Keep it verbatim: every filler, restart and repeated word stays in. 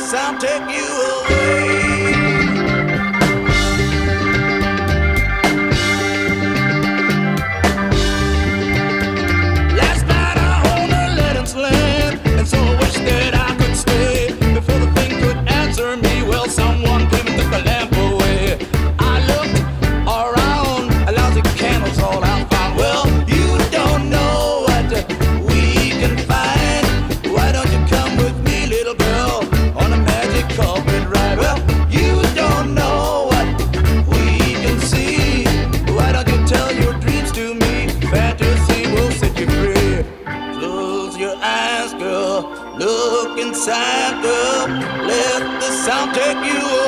sound take you away. Last night I owned a Letting's land, and so I wish that I could stay. Before the thing could answer me, well, someone came and took the lamp away. I looked around, a lousy candles all I found. Well, you don't know what we can find. Why don't you come with me, little girl, on a magic carpet ride? Well, you don't know what we can see. Why don't you tell your dreams to me? Fantasy will set you free. Close your eyes, girl. Look inside, girl. Let the sound take you away.